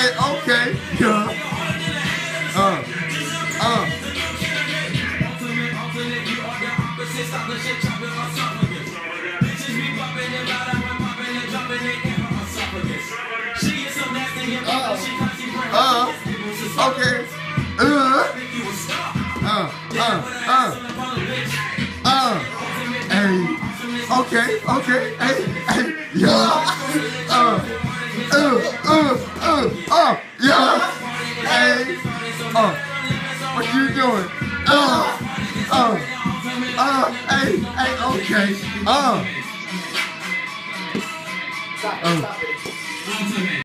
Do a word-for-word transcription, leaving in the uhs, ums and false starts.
hey, okay, yeah. Uh, uh. Uh, uh, okay. Uh, uh, uh, uh, uh, hey, okay, okay, hey, hey, yeah, uh, uh, uh, uh, uh, yeah, hey, uh, what you doing? Uh, uh, uh, hey, hey, okay, uh, Stop it, uh. stop it.